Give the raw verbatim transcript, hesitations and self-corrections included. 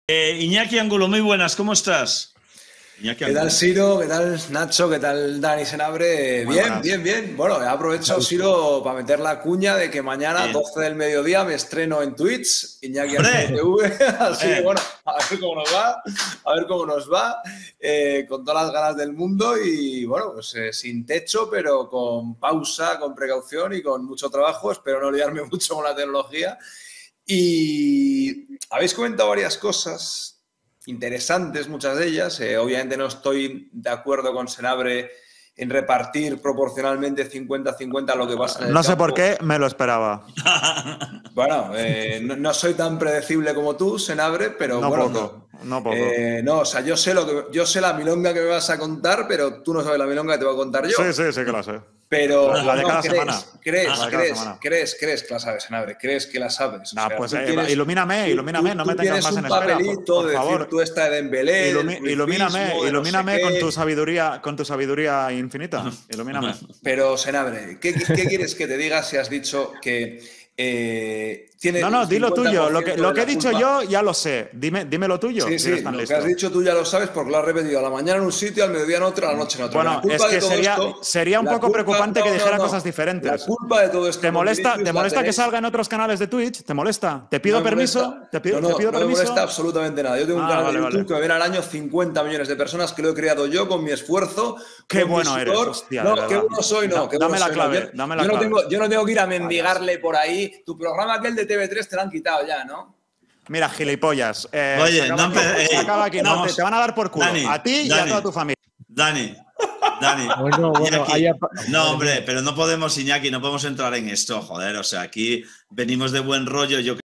Eh, Iñaki Angulo, muy buenas, ¿cómo estás? Iñaki ¿Qué tal, Siro? ¿Qué tal, Nacho? ¿Qué tal, Dani Senabre? Muy bien, buenas. bien, bien. Bueno, aprovecho, Siro, para meter la cuña de que mañana, bien. doce del mediodía, me estreno en Twitch, Iñaki Angulo T V. Así que, bueno, a ver cómo nos va, a ver cómo nos va, eh, con todas las ganas del mundo y, bueno, pues eh, sin techo, pero con pausa, con precaución y con mucho trabajo. Espero no liarme mucho con la tecnología. Y habéis comentado varias cosas interesantes, muchas de ellas. Eh, obviamente no estoy de acuerdo con Senabre en repartir proporcionalmente cincuenta cincuenta lo que pasa en el No sé campo. por qué, me lo esperaba. Bueno, eh, no, no soy tan predecible como tú, Senabre, pero no bueno. Poco, no, poco. Eh, no, o sea, yo sé, lo que, yo sé la milonga que me vas a contar, pero tú no sabes la milonga que te voy a contar yo. Sí, sí, sí que la sé. Pero la, la de no, cada crees, semana. Crees, la de crees, semana. crees, crees que la sabes, Senabre, crees que la sabes. Nah, o sea, pues eh, tienes, ilumíname, ilumíname, tú, no tú me tengas más en espera, por, por de favor. Decir, tú esta de Dembélé, Ilumi, ilumíname, de ilumíname no sé con tu sabiduría, con tu sabiduría infinita. Ilumíname. Pero, Senabre, ¿qué, ¿qué quieres que te diga si has dicho que eh, tiene no, no, di lo tuyo. Lo que, lo que he dicho culpa. yo ya lo sé. Dime, dime lo tuyo. Sí, si sí, tan lo listo. que has dicho tú ya lo sabes porque lo has repetido a la mañana en un sitio, al mediodía en otro, a la noche en otro. Bueno, es que sería, esto, sería un poco culpa, preocupante no, que dijera no, no. cosas diferentes. La culpa de todo esto. ¿Te molesta, ¿te molesta que salga en otros canales de Twitch? ¿Te molesta? ¿Te pido no permiso? Molesta. ¿Te pido, no, no, ¿te pido no permiso? No me molesta absolutamente nada. Yo tengo ah, un canal vale, de YouTube vale. que me ven al año cincuenta millones de personas que lo he creado yo con mi esfuerzo. Qué con bueno mi eres, sudor. hostia, No, de qué verdad. bueno soy, no. Da, qué dame bueno la soy, clave, no. Yo, dame la yo clave. No tengo, yo no tengo que ir a mendigarle por ahí. Tu programa aquel de T V tres te lo han quitado ya, ¿no? Mira, gilipollas. Eh, Oye, se acaba no, aquí, eh, se acaba aquí. No, te, te van a dar por culo. Dani, a ti Dani, y a toda tu familia. Dani, Dani. Bueno, bueno, Iñaki, haya... no, hombre, pero no podemos, Iñaki, no podemos entrar en esto, joder. O sea, aquí venimos de buen rollo. Yo